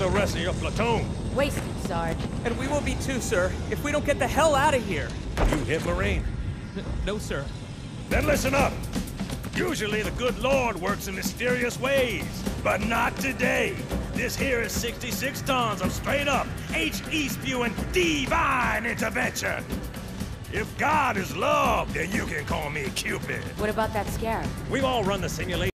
the rest of your platoon. Wasted, Sarge. And we will be too, sir, if we don't get the hell out of here. You hit Marine? No, sir. Then listen up. Usually the good Lord works in mysterious ways, but not today. This here is 66 tons of straight-up, H-E-spewing divine intervention. If God is love, then you can call me Cupid. What about that scarab? We've all run the simulation.